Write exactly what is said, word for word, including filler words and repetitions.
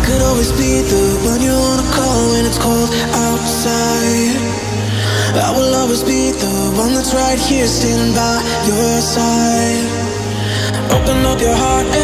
could always be the one you wanna call when it's cold outside. I will always be the one that's right here, standing by your side. Open up your heart